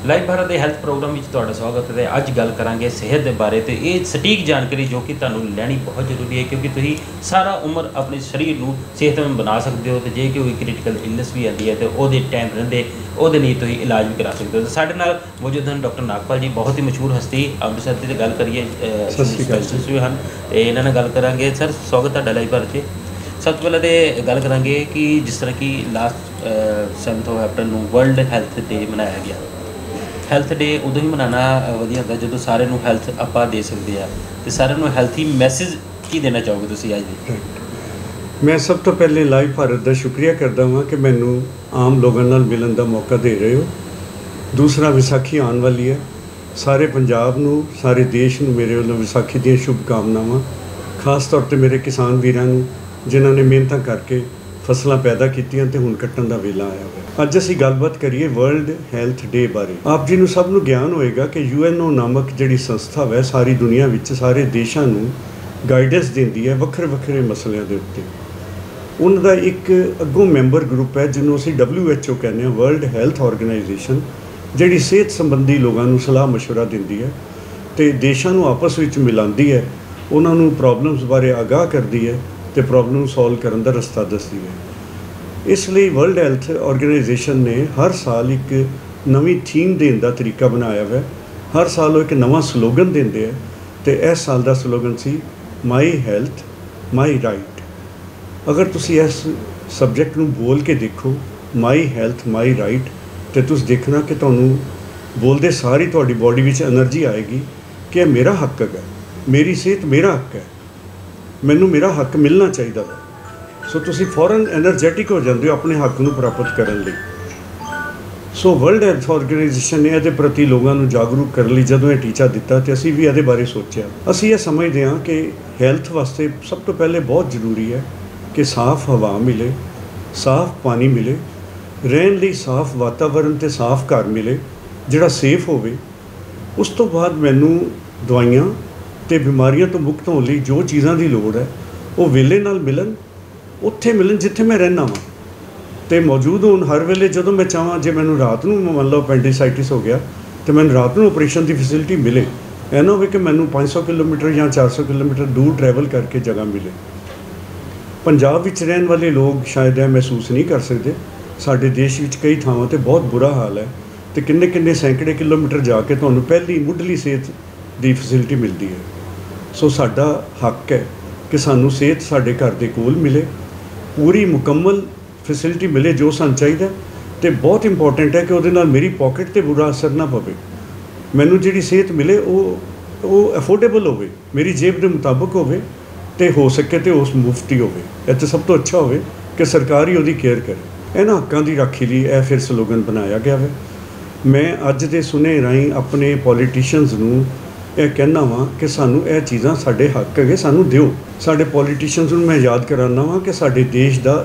Live Bharat के health programme में स्वागत है। अज गल करांगे सेहत के बारे तो ये सटीक जानकारी जो कि तुहानूं लैनी बहुत जरूरी है, क्योंकि तुसीं सारा उम्र अपने शरीर को सेहतमंद बना सकते हो। तो जे कोई क्रिटिकल इलनेस भी आती है तो वो टाइम रहते वो तुसीं इलाज भी करा सकते हो। तो साडे नाल मौजूद हैं डॉक्टर नागपाल जी, बहुत ही मशहूर हस्ती अमृतसर की। गल करिए स्पेशलिस्ट भी हैं, इन्हां नाल गल करांगे। सर स्वागत है लाइव भारत से। सब तो पहले तो गल करांगे कि जिस तरह की लास्ट 7 अप्रैल को वर्ल्ड हैल्थ डे मनाया गया। हैल्थ डे उदों ही मनाना वधिया होंदा जो सारे नूं हैल्थ आपां दे सकते हैं। तो सारे नूं हैल्थी मैसेज की देना चाहोगे तुसीं अज दी? मैं सब तो पहले लाइव भारत का शुक्रिया करता हाँ कि मैनू आम लोगों नाल मिलन का मौका दे रहे हो। दूसरा विसाखी आने वाली है, सारे पंजाब नूं सारे देश नूं मेरे वालों विसाखी दी शुभकामनावां। खास तौर पर मेरे किसान वीरां नूं जिन्होंने मेहनत करके फसलां पैदा कीतियां ते हुण कट्टण दा वेला आया हुआ। अज असीं गलबात करिए वर्ल्ड हैल्थ डे बारे। आप जी नूं सब नूं ज्ञान होएगा कि UNO नामक जिहड़ी संस्था है सारी दुनिया विच सारे देशां नूं गाइडेंस दिंदी है वक्रे वक्रे मसलिਆਂ ਦੇ ਉੱਤੇ। उन्हां दा एक अगों मैंबर ग्रुप है जिन्हों असीं WHO कहने हैं, वर्ल्ड हैल्थ ऑर्गेनाइजेशन, जिहड़ी सेहत संबंधी लोगों नूं सलाह मशवरा दिंदी है ते देशां नूं आपस विच मिलांदी है, उन्हां नूं प्रॉब्लम्स बारे आगाह करदी है तो प्रॉब्लम सॉल्व करने का रस्ता दसदी है। इसलिए वर्ल्ड हैल्थ ऑर्गेनाइजेशन ने हर साल एक नवी थीम देने का तरीका बनाया हुआ है। हर साल वो एक नवा स्लोगन देंगे है, तो इस साल का स्लोगन सी माई हैल्थ माई राइट। अगर तुसी इस सबजैक्ट नूं बोल के देखो माई हैल्थ माई राइट, तो तुस देखना कि तुहानूं बोलते सारी तुहाडी बॉडी विच एनर्जी आएगी कि यह मेरा हक है, मेरी सेहत मेरा हक है, मैनू मेरा हक मिलना चाहिए है। सो तुसी फौरन एनर्जैटिक हो जाते हो अपने हक नूं प्राप्त करने लई। सो वर्ल्ड हैल्थ ऑर्गेनाइजेशन ने ये प्रति लोगों को जागरूक करने लई जदों ये टीचा दिता तो असीं भी ये बारे सोचा। असीं ये समझते हाँ कि हैल्थ वास्ते सब तो पहले बहुत जरूरी है कि साफ हवा मिले, साफ पानी मिले, रहने लई साफ वातावरण ते साफ घर मिले जिहड़ा सेफ होवे। उस तो बाद मैनू दवाइयां ते बीमारियों तो मुक्त होने लई जो चीज़ों की लोड़ है वो वेले नाल मिलन, उत्थे मिलन जिथे मैं रहना वा तो मौजूद होण हर वेले। जो मैं चाहां जे मैनू रात नूं मान लो अपेंडिसाइटिस हो गया तो मैनू रात नूं ऑपरेशन की फैसिलिटी मिले, ऐ ना हो कि मैनू 500 किलोमीटर या 400 किलोमीटर दूर ट्रैवल करके जगह मिले। पंजाब विच रहने वाले लोग शायद यह महसूस नहीं कर सकते। साडे देश विच कई थावां ते बहुत बुरा हाल है, तो किन्ने किन्ने सैकड़े किलोमीटर जाके तुहानूं पहली मुढ़ली सेहत की फैसिलिटी मिलती है। सो साडा हक है कि सानू सेहत साडे घर के कोल मिले, पूरी मुकम्मल फैसिलिटी मिले जो सानू चाहिए। तो बहुत इंपॉर्टेंट है कि उहदे नाल मेरी पॉकेट ते बुरा असर ना पवे, मैनू जिहड़ी सेहत मिले वो अफोर्डेबल होवे, मेरी जेब के मुताबिक होवे, तो हो सके तो उस मुफ्त ही होवे। इत्थे सब तो अच्छा होवे कि सरकार ही उहदी केयर करे। इन्हां हक्कां दी राखी लई यह फिर स्लोगन बनाया गया है। मैं अज दे सुने राहीं अपने पॉलीटिशियंस नूं यह कहना वा कि सानू यह चीज़ां साडे हक है, सानू दिओ। साडे पॉलीटिशियंस नूं मैं याद कराना वा कि साडे देश का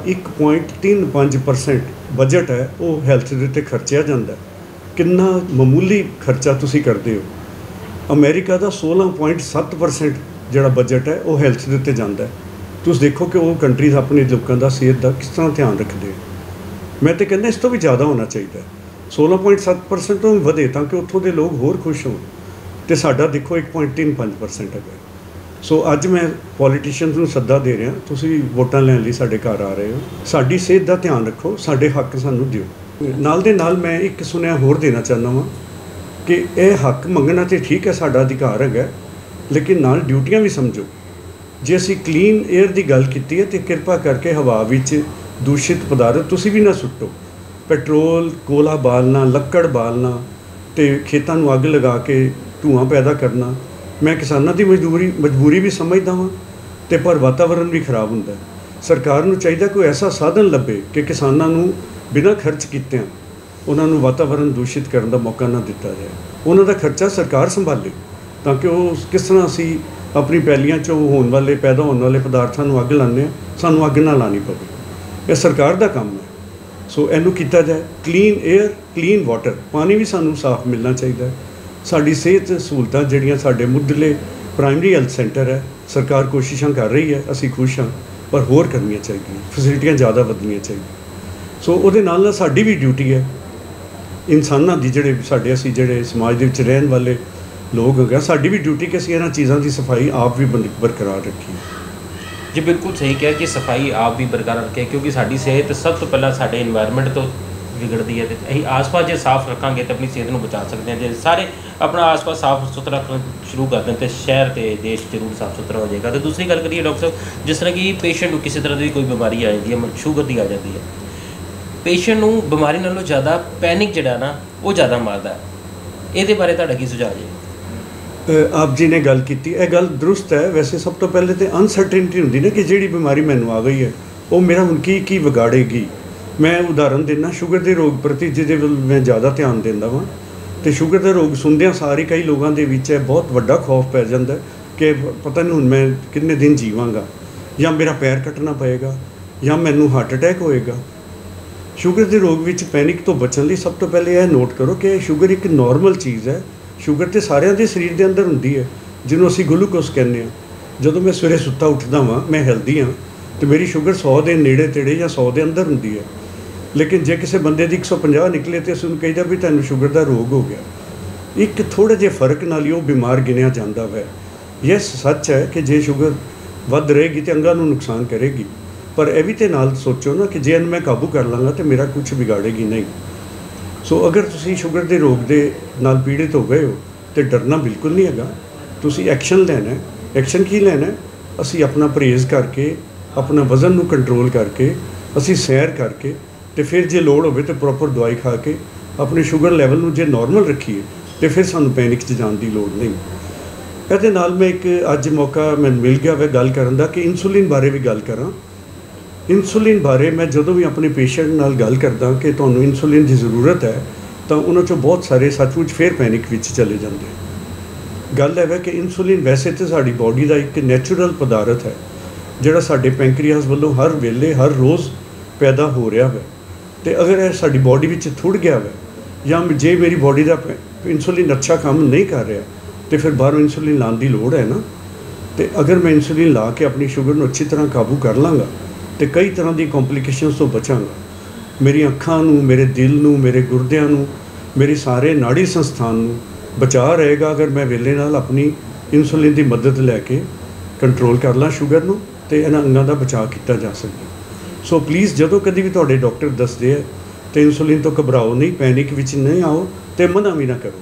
1.35% बजट है वो हैल्थ दे उत्ते खर्चिया जाता है। कितना मामूली खर्चा तुसी करते हो। अमेरिका का 16.7% जिहड़ा बजट है वो हैल्थ दे उत्ते जाता है। तुसीं देखो कि वो कंट्रीज़ अपने लोगों का सेहत का किस तरह ध्यान रखते हैं। मैं तो कहना इस तो भी ज़्यादा होना चाहिए, 16.7% तो वधे ताकि उत्थों के लोग होर खुश होण। तो साडा देखो 1.35% है। सो अज मैं पॉलीटिशियंस नूं सद्दा दे रहा, तुसीं वोटां लैण लई साडे घर आ रहे हो, साडी सेहत का ध्यान रखो, साडे हक सानू दिओ। नाल दे नाल मैं एक सुनिया होर देना चाहना वा कि यह हक मंगना तो ठीक है, साडा अधिकार है, लेकिन नाल ड्यूटियां भी समझो। जे असीं क्लीन एयर की गल कीती है तो किरपा करके हवा विच दूषित पदार्थ तुसीं भी ना सुट्टो। पेट्रोल कोला बालना, लक्कड़ बालना तो खेतों नूं अग लगा के धुआं पैदा करना, मैं किसानों की मजबूरी भी समझदा हाँ, तो पर वातावरण भी खराब होंदा है। सरकार नूं चाहिए कोई ऐसा साधन लभे कि किसानों नूं बिना खर्च कीतिਆਂ उन्होंने वातावरण दूषित करने का मौका ना दिता जाए। उन्होंने खर्चा सरकार संभाले ताकि वो किस तरह असी अपनी पैलियां चों होने वाले पैदा होने वाले पदार्थों को अग लाने, सानू अग ना लानी पवे। यह सरकार का काम है। सो इनू किया जाए। क्लीन एयर क्लीन वाटर, पानी भी सानू साफ मिलना चाहिए। साडी सेहत सहूलतां जिहड़ियां साडे मुੱਢਲੇ प्राइमरी हैल्थ सेंटर है, सरकार कोशिशां कर रही है, असी खुश हाँ, पर होर करनियां चाहिए, फैसिलिटियां ज़्यादा वधनियां चाहिए। सो उहदे नाल साडी भी ड्यूटी है ਇਨਸਾਨਾਂ ਦੀ ਜਿਹੜੇ ਸਾਡੇ ਅਸੀਂ ਜਿਹੜੇ ਸਮਾਜ ਦੇ ਵਿੱਚ ਰਹਿਣ ਵਾਲੇ ਲੋਕ ਹੈਗੇ ਸਾਡੀ ਵੀ ਡਿਊਟੀ ਕਿ ਅਸੀਂ ਇਹਨਾਂ ਚੀਜ਼ਾਂ ਦੀ ਸਫਾਈ ਆਪ ਵੀ ਬਰਕਰਾਰ ਰੱਖੀਏ। ਜੀ ਬਿਲਕੁਲ ਸਹੀ ਕਿਹਾ ਕਿ ਸਫਾਈ ਆਪ ਵੀ ਬਰਕਰਾਰ ਰੱਖੇ, ਕਿਉਂਕਿ ਸਾਡੀ ਸਿਹਤ ਸਭ ਤੋਂ ਪਹਿਲਾਂ ਸਾਡੇ ਇਨਵਾਇਰਨਮੈਂਟ ਤੋਂ ਵਿਗੜਦੀ ਹੈ। ਤੇ ਅਸੀਂ ਆਸ-ਪਾਸ ਜੇ ਸਾਫ਼ ਰੱਖਾਂਗੇ ਤਾਂ ਆਪਣੀ ਸਿਹਤ ਨੂੰ ਬਚਾ ਸਕਦੇ ਹਾਂ। ਜੇ ਸਾਰੇ ਆਪਣਾ ਆਸ-ਪਾਸ ਸਾਫ਼ ਸੁਥਰਾ ਰੱਖਣਾ ਸ਼ੁਰੂ ਕਰ ਦੇਣ ਤਾਂ ਸ਼ਹਿਰ ਤੇ ਦੇਸ਼ ਜ਼ਰੂਰ ਸਾਫ਼ ਸੁਥਰਾ ਹੋ ਜਾਏਗਾ। ਤੇ ਦੂਸਰੀ ਗੱਲ ਕਰੀਏ ਡਾਕਟਰ ਸਾਹਿਬ, ਜਿਸ ਤਰ੍ਹਾਂ ਕਿ ਪੇਸ਼ੈਂਟ ਨੂੰ ਕਿਸੇ ਤਰ੍ਹਾਂ ਦੀ ਕੋਈ ਬਿਮਾਰੀ ਆ ਜਾਂਦੀ ਹੈ, ਸ਼ੂਗਰ ਦੀ ਆ ਜਾਂਦੀ ਹੈ, ਪੇਸ਼ੈਂਟ ਨੂੰ ਬਿਮਾਰੀ ਨਾਲੋਂ ਜ਼ਿਆਦਾ ਪੈਨਿਕ ਜਿਹੜਾ ਨਾ ਉਹ ਜ਼ਿਆਦਾ ਮਾਰਦਾ ਹੈ। ਇਹਦੇ ਬਾਰੇ ਤੁਹਾਡਾ ਕੀ ਸੁਝਾਅ ਹੈ? ਆਪ ਜੀ ਨੇ ਗੱਲ ਕੀਤੀ, ਇਹ ਗੱਲ ਦਰੁਸਤ ਹੈ। ਵੈਸੇ ਸਭ ਤੋਂ ਪਹਿਲੇ ਤਾਂ ਅਨਸਰਟੇਨਟੀ ਹੁੰਦੀ ਨਾ ਕਿ ਜਿਹੜੀ ਬਿਮਾਰੀ ਮੈਨੂੰ ਆ ਗਈ ਹੈ ਉਹ ਮੇਰਾ ਹੁਣ ਕੀ ਵਿਗਾੜੇਗੀ। ਮੈਂ ਉਦਾਹਰਨ ਦਿੰਦਾ ਸ਼ੂਗਰ ਦੇ ਰੋਗ ਪ੍ਰਤੀ, ਜਿਹਦੇ ਵੱਲ ਮੈਂ ਜ਼ਿਆਦਾ ਧਿਆਨ ਦਿੰਦਾ ਵਾਂ। ਅਤੇ ਸ਼ੂਗਰ ਦਾ ਰੋਗ ਸੁਣਦਿਆਂ ਸਾਰੇ ਕਈ ਲੋਕਾਂ ਦੇ ਵਿੱਚ ਇਹ ਬਹੁਤ ਵੱਡਾ ਖੌਫ ਪੈ ਜਾਂਦਾ ਕਿ ਪਤਾ ਨਹੀਂ ਹੁਣ ਮੈਂ ਕਿੰਨੇ ਦਿਨ ਜੀਵਾਂਗਾ, ਜਾਂ ਮੇਰਾ ਪੈਰ ਕੱਟਣਾ ਪਏਗਾ, ਜਾਂ ਮੈਨੂੰ ਹਾਰਟ ਅਟੈਕ ਹੋਏਗਾ। ਸ਼ੂਗਰ ਦੇ ਰੋਗ ਵਿੱਚ ਪੈਨਿਕ ਤੋਂ ਬਚਣ ਲਈ ਸਭ ਤੋਂ ਪਹਿਲੇ ਇਹ ਨੋਟ ਕਰੋ ਕਿ ਸ਼ੂਗਰ ਇੱਕ ਨੋਰਮਲ ਚੀਜ਼ ਹੈ। ਸ਼ੂਗਰ ਤਾਂ ਸਾਰਿਆਂ ਦੇ ਸਰੀਰ ਦੇ ਅੰਦਰ ਹੁੰਦੀ ਹੈ, ਜਿਹਨੂੰ ਅਸੀਂ ਗਲੂਕੋਸ ਕਹਿੰਦੇ ਹਾਂ। ਜਦੋਂ ਮੈਂ ਸਵੇਰੇ ਸੁੱਤਾ ਉੱਠਦਾ ਵਾਂ, ਮੈਂ ਹੈਲਦੀ ਹਾਂ ਅਤੇ ਮੇਰੀ ਸ਼ੂਗਰ 100 ਦੇ ਨੇੜੇ ਤੇੜੇ ਜਾਂ 100 ਦੇ ਅੰਦਰ ਹੁੰਦੀ ਹੈ। ਲੇਕਿਨ ਜੇ ਕਿਸੇ ਬੰਦੇ ਦੀ 150 ਨਿਕਲੇ ਤਾਂ ਅਸੀਂ ਉਹਨੂੰ ਕਹੀਦਾ ਵੀ ਤੁਹਾਨੂੰ ਸ਼ੂਗਰ ਦਾ ਰੋਗ ਹੋ ਗਿਆ। ਇੱਕ ਥੋੜ੍ਹੇ ਜਿਹੇ ਫਰਕ ਨਾਲ ਹੀ ਉਹ ਬਿਮਾਰ ਗਿਣਿਆ ਜਾਂਦਾ ਹੈ। ਯੈਸ, ਸੱਚ ਹੈ ਕਿ ਜੇ ਸ਼ੂਗਰ ਵੱਧ ਰਹੇਗੀ ਤਾਂ ਅੰਗਾਂ ਨੂੰ ਨੁਕਸਾਨ ਕਰੇਗੀ, ਪਰ ਇਹ ਵੀ ਤਾਂ ਨਾਲ ਸੋਚੋ ਨਾ ਕਿ ਜੇ ਇਹਨੂੰ ਮੈਂ ਕਾਬੂ ਕਰ ਲਾਂਗਾ ਤਾਂ ਮੇਰਾ ਕੁਝ ਵਿਗਾੜੇਗੀ ਨਹੀਂ। ਸੋ ਅਗਰ ਤੁਸੀਂ ਸ਼ੂਗਰ ਦੇ ਰੋਗ ਦੇ ਨਾਲ ਪੀੜਿਤ ਹੋ ਗਏ ਹੋ ਤਾਂ ਡਰਨਾ ਬਿਲਕੁਲ ਨਹੀਂ ਹੈਗਾ। ਤੁਸੀਂ ਐਕਸ਼ਨ ਲੈਣਾ। ਐਕਸ਼ਨ ਕੀ ਲੈਣਾ? ਅਸੀਂ ਆਪਣਾ ਪਰਹੇਜ਼ ਕਰਕੇ, ਆਪਣਾ ਵਜ਼ਨ ਨੂੰ ਕੰਟਰੋਲ ਕਰਕੇ, ਅਸੀਂ ਸੈਰ ਕਰਕੇ, ਅਤੇ ਫਿਰ ਜੇ ਲੋੜ ਹੋਵੇ ਤਾਂ ਪ੍ਰੋਪਰ ਦਵਾਈ ਖਾ ਕੇ ਆਪਣੇ ਸ਼ੂਗਰ ਲੈਵਲ ਨੂੰ ਜੇ ਨੋਰਮਲ ਰੱਖੀਏ ਤਾਂ ਫਿਰ ਸਾਨੂੰ ਪੈਨਿਕ 'ਚ ਜਾਣ ਦੀ ਲੋੜ ਨਹੀਂ। ਇਹਦੇ ਨਾਲ ਮੈਂ ਇੱਕ ਅੱਜ ਮੌਕਾ ਮੈਨੂੰ ਮਿਲ ਗਿਆ ਵਾ ਗੱਲ ਕਰਨ ਦਾ ਕਿ ਇਨਸੂਲਿਨ ਬਾਰੇ ਵੀ ਗੱਲ ਕਰਾਂ। ਇਨਸੂਲਿਨ ਬਾਰੇ ਮੈਂ ਜਦੋਂ ਵੀ ਆਪਣੇ ਪੇਸ਼ੈਂਟ ਨਾਲ ਗੱਲ ਕਰਦਾ ਕਿ ਤੁਹਾਨੂੰ ਇਨਸੂਲਿਨ ਦੀ ਜ਼ਰੂਰਤ ਹੈ ਤਾਂ ਉਹਨਾਂ 'ਚੋਂ ਬਹੁਤ ਸਾਰੇ ਸੱਚਮੁੱਚ ਫਿਰ ਪੈਨਿਕ ਵਿੱਚ ਚਲੇ ਜਾਂਦੇ। ਗੱਲ ਇਹ ਹੈ ਕਿ ਇਨਸੂਲਿਨ ਵੈਸੇ ਤਾਂ ਸਾਡੀ ਬਾਡੀ ਦਾ ਇੱਕ ਨੈਚੁਰਲ ਪਦਾਰਥ ਹੈ ਜਿਹੜਾ ਸਾਡੇ ਪੈਂਕਰੀਆਸ ਵੱਲੋਂ ਹਰ ਵੇਲੇ ਹਰ ਰੋਜ਼ ਪੈਦਾ ਹੋ ਰਿਹਾ ਹੈ। ਅਤੇ ਅਗਰ ਇਹ ਸਾਡੀ ਬਾਡੀ ਵਿੱਚ ਥੁੜ ਗਿਆ ਹੈ ਜਾਂ ਜੇ ਮੇਰੀ ਬਾਡੀ ਦਾ ਇਨਸੂਲਿਨ ਅੱਛਾ ਕੰਮ ਨਹੀਂ ਕਰ ਰਿਹਾ ਤਾਂ ਫਿਰ ਬਾਹਰੋਂ ਇਨਸੂਲਿਨ ਲਾਉਣ ਦੀ ਲੋੜ ਹੈ ਨਾ। ਅਤੇ ਅਗਰ ਮੈਂ ਇਨਸੂਲਿਨ ਲਾ ਕੇ ਆਪਣੀ ਸ਼ੂਗਰ ਨੂੰ ਅੱਛੀ ਤਰ੍ਹਾਂ ਕਾਬੂ ਕਰ ਲਾਂਗਾ ਅਤੇ ਕਈ ਤਰ੍ਹਾਂ ਦੀ ਕੰਪਲੀਕੇਸ਼ਨਸ ਤੋਂ ਬਚਾਂਗਾ। ਮੇਰੀਆਂ ਅੱਖਾਂ ਨੂੰ, ਮੇਰੇ ਦਿਲ ਨੂੰ, ਮੇਰੇ ਗੁਰਦਿਆਂ ਨੂੰ, ਮੇਰੇ ਸਾਰੇ ਨਾੜੀ ਸੰਸਥਾਨ ਨੂੰ ਬਚਾਅ ਰਹੇਗਾ ਅਗਰ ਮੈਂ ਵੇਲੇ ਨਾਲ ਆਪਣੀ ਇਨਸੂਲਿਨ ਦੀ ਮਦਦ ਲੈ ਕੇ ਕੰਟਰੋਲ ਕਰ ਲਾਂ ਸ਼ੂਗਰ ਨੂੰ, ਅਤੇ ਇਹਨਾਂ ਅੰਗਾਂ ਦਾ ਬਚਾਅ ਕੀਤਾ ਜਾ ਸਕਦਾ। ਸੋ ਪਲੀਜ਼ ਜਦੋਂ ਕਦੀ ਵੀ ਤੁਹਾਡੇ ਡਾਕਟਰ ਦੱਸਦੇ ਹੈ ਤਾਂ ਇਨਸੂਲਿਨ ਤੋਂ ਘਬਰਾਓ ਨਹੀਂ, ਪੈਨਿਕ ਵਿੱਚ ਨਹੀਂ ਆਓ ਅਤੇ ਮਨਾ ਵੀ ਨਾ ਕਰੋ।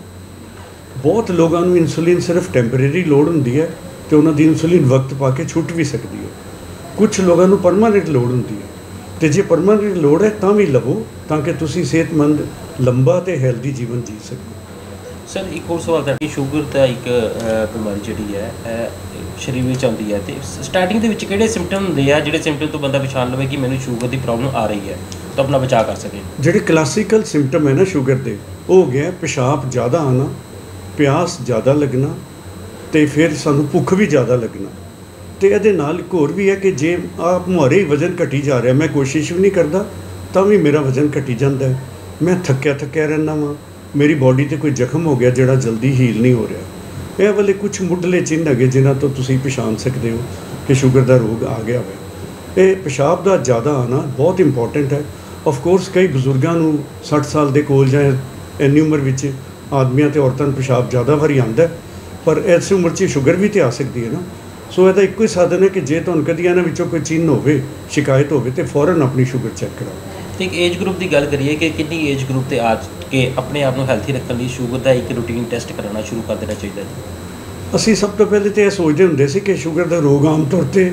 ਬਹੁਤ ਲੋਕਾਂ ਨੂੰ ਇਨਸੂਲਿਨ ਸਿਰਫ ਟੈਂਪਰੇਰੀ ਲੋੜ ਹੁੰਦੀ ਹੈ ਅਤੇ ਉਹਨਾਂ ਦੀ ਇਨਸੂਲਿਨ ਵਕਤ ਪਾ ਕੇ ਛੁੱਟ ਵੀ ਸਕਦੀ ਹੈ। ਕੁਛ ਲੋਕਾਂ ਨੂੰ ਪਰਮਾਨੈਂਟ ਲੋੜ ਹੁੰਦੀ ਹੈ, ਅਤੇ ਜੇ ਪਰਮਾਨੈਂਟ ਲੋੜ ਹੈ ਤਾਂ ਵੀ ਲਵੋ ਤਾਂ ਕਿ ਤੁਸੀਂ ਸਿਹਤਮੰਦ, ਲੰਬਾ ਅਤੇ ਹੈਲਦੀ ਜੀਵਨ ਜੀ ਸਕੋ। ਸਰ ਇੱਕ ਹੋਰ ਸਵਾਲ ਤਾਂ ਕਿ ਸ਼ੂਗਰ ਤਾਂ ਇੱਕ ਬਿਮਾਰੀ ਜਿਹੜੀ ਹੈ ਸਰੀਰ ਵਿੱਚ ਆਉਂਦੀ ਹੈ, ਅਤੇ ਸਟਾਰਟਿੰਗ ਦੇ ਵਿੱਚ ਕਿਹੜੇ ਸਿੰਪਟਮ ਹੁੰਦੇ ਆ ਜਿਹੜੇ ਸਿੰਪਟਮ ਤੋਂ ਬੰਦਾ ਪਛਾਣ ਲਵੇ ਕਿ ਮੈਨੂੰ ਸ਼ੂਗਰ ਦੀ ਪ੍ਰੋਬਲਮ ਆ ਰਹੀ ਹੈ ਤਾਂ ਆਪਣਾ ਬਚਾਅ ਕਰ ਸਕੇ? ਜਿਹੜੇ ਕਲਾਸੀਕਲ ਸਿੰਪਟਮ ਹੈ ਨਾ ਸ਼ੂਗਰ ਦੇ, ਉਹ ਹੋ ਗਿਆ ਪਿਸ਼ਾਬ ਜ਼ਿਆਦਾ ਆਉਣਾ, ਪਿਆਸ ਜ਼ਿਆਦਾ ਲੱਗਣਾ, ਅਤੇ ਫਿਰ ਸਾਨੂੰ ਭੁੱਖ ਵੀ ਜ਼ਿਆਦਾ ਲੱਗਣਾ। ਅਤੇ ਇਹਦੇ ਨਾਲ ਇੱਕ ਹੋਰ ਵੀ ਹੈ ਕਿ ਜੇ ਆਪ ਮੁਹਾਰੇ ਹੀ ਵਜ਼ਨ ਘਟੀ ਜਾ ਰਿਹਾ, ਮੈਂ ਕੋਸ਼ਿਸ਼ ਵੀ ਨਹੀਂ ਕਰਦਾ ਤਾਂ ਵੀ ਮੇਰਾ ਵਜ਼ਨ ਘਟੀ ਜਾਂਦਾ ਹੈ। ਮੈਂ ਥੱਕਿਆ ਰਹਿੰਦਾ ਵਾਂ, ਮੇਰੀ ਬਾਡੀ 'ਤੇ ਕੋਈ ਜ਼ਖਮ ਹੋ ਗਿਆ ਜਿਹੜਾ ਜਲਦੀ ਹੀਲ ਨਹੀਂ ਹੋ ਰਿਹਾ। ਇਹ ਵਾਲੇ ਕੁਛ ਮੁੱਢਲੇ ਚਿੰਨ੍ਹ ਹੈਗੇ ਜਿਨ੍ਹਾਂ ਤੋਂ ਤੁਸੀਂ ਪਛਾਣ ਸਕਦੇ ਹੋ ਕਿ ਸ਼ੂਗਰ ਦਾ ਰੋਗ ਆ ਗਿਆ ਹੋਵੇ। ਇਹ ਪਿਸ਼ਾਬ ਦਾ ਜ਼ਿਆਦਾ ਆਉਣਾ ਬਹੁਤ ਇੰਪੋਰਟੈਂਟ ਹੈ। ਆਫ ਕੋਰਸ ਕਈ ਬਜ਼ੁਰਗਾਂ ਨੂੰ 60 ਸਾਲ ਦੇ ਕੋਲ ਜਾਂ ਇੰਨੀ ਉਮਰ ਵਿੱਚ ਆਦਮੀਆਂ ਅਤੇ ਔਰਤਾਂ ਨੂੰ ਪਿਸ਼ਾਬ ਜ਼ਿਆਦਾ ਵਾਰੀ ਆਉਂਦਾ, ਪਰ ਇਸ ਉਮਰ 'ਚ ਸ਼ੂਗਰ ਵੀ ਤਾਂ ਆ ਸਕਦੀ ਹੈ ਨਾ। ਸੋ ਇਹਦਾ ਇੱਕੋ ਹੀ ਸਾਧਨ ਹੈ ਕਿ ਜੇ ਤੁਹਾਨੂੰ ਕਦੀ ਇਹਨਾਂ ਵਿੱਚੋਂ ਕੋਈ ਚਿੰਨ੍ਹ ਹੋਵੇ, ਸ਼ਿਕਾਇਤ ਹੋਵੇ, ਤਾਂ ਫੌਰਨ ਆਪਣੀ ਸ਼ੂਗਰ ਚੈੱਕ ਕਰਾਓ। ਅਤੇ ਇੱਕ ਏਜ ਗਰੁੱਪ ਦੀ ਗੱਲ ਕਰੀਏ ਕਿ ਕਿੰਨੀ ਏਜ ਗਰੁੱਪ 'ਤੇ ਆ ਕੇ ਆਪਣੇ ਆਪ ਨੂੰ ਹੈਲਥੀ ਰੱਖਣ ਲਈ ਸ਼ੂਗਰ ਦਾ ਇੱਕ ਰੂਟੀਨ ਟੈਸਟ ਕਰਾਉਣਾ ਸ਼ੁਰੂ ਕਰ ਦੇਣਾ ਚਾਹੀਦਾ ਜੀ? ਅਸੀਂ ਸਭ ਤੋਂ ਪਹਿਲੇ ਤਾਂ ਇਹ ਸੋਚਦੇ ਹੁੰਦੇ ਸੀ ਕਿ ਸ਼ੂਗਰ ਦਾ ਰੋਗ ਆਮ ਤੌਰ 'ਤੇ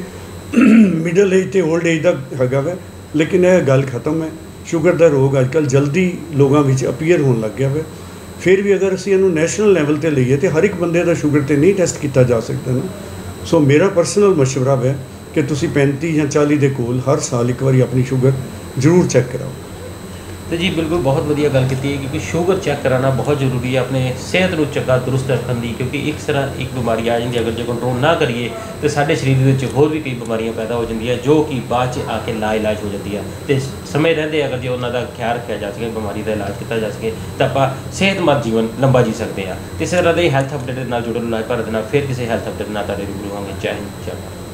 ਮਿਡਲ ਏਜ ਅਤੇ ਓਲਡ ਏਜ ਦਾ ਹੈਗਾ ਵਾ, ਲੇਕਿਨ ਇਹ ਗੱਲ ਖਤਮ ਹੈ। ਸ਼ੂਗਰ ਦਾ ਰੋਗ ਅੱਜ ਕੱਲ੍ਹ ਜਲਦੀ ਲੋਕਾਂ ਵਿੱਚ ਅਪੀਅਰ ਹੋਣ ਲੱਗ ਗਿਆ ਵਾ। ਫਿਰ ਵੀ ਅਗਰ ਅਸੀਂ ਇਹਨੂੰ ਨੈਸ਼ਨਲ ਲੈਵਲ 'ਤੇ ਲਈਏ ਤਾਂ ਹਰ ਇੱਕ ਬੰਦੇ ਦਾ ਸ਼ੂਗਰ 'ਤੇ ਨਹੀਂ ਟੈਸਟ ਕੀਤਾ ਜਾ ਸਕਦਾ ਨਾ। ਸੋ ਮੇਰਾ ਪਰਸਨਲ ਮਸ਼ਵਰਾ ਹੈ ਕਿ ਤੁਸੀਂ 35 ਜਾਂ 40 ਦੇ ਕੋਲ ਹਰ ਸਾਲ ਇੱਕ ਵਾਰੀ ਆਪਣੀ ਸ਼ੂਗਰ ਜ਼ਰੂਰ ਚੈੱਕ ਕਰਾਓ। तो जी बिल्कुल बहुत वधिया गल की है क्योंकि शुगर चैक कराना बहुत जरूरी है अपने सेहत को चंगा दुरुस्त रखने की, क्योंकि एक तरह एक बीमारी आ जाती है अगर जो कंट्रोल ना करिए तो साढ़े शरीर में होर भी कई बीमारियां पैदा हो जाती है जो कि बाद आके ला इलाज हो जाती है। तो समय रहते अगर जो उन्होंने ख्याल रखा जा सके, बीमारी का इलाज किया जा सके तो आप सेहतमंद जीवन लंबा जी सकते हैं। तो इस तरह के हैल्थ अपडेट जुड़े लाइव भारत फिर किसी हैल्थ अपडेट रूबरू होंगे। जय हिंद, जय भारत।